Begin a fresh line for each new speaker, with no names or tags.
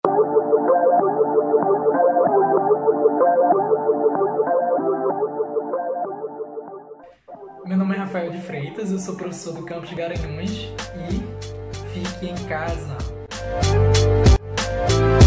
Meu nome é Rafael de Freitas, eu sou professor do campus de Garanhuns e fique em casa.